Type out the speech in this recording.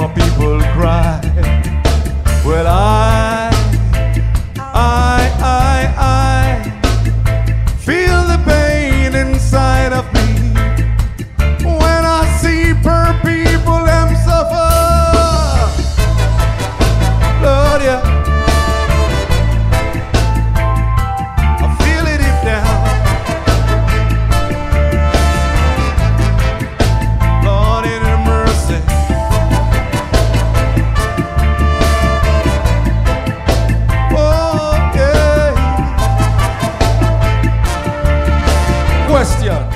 poor people cry. Well, I feel the pain inside of me when I see poor people them suffer. Lord, yeah, I feel it deep down. Lord, in your mercy. Oh, yeah. Question.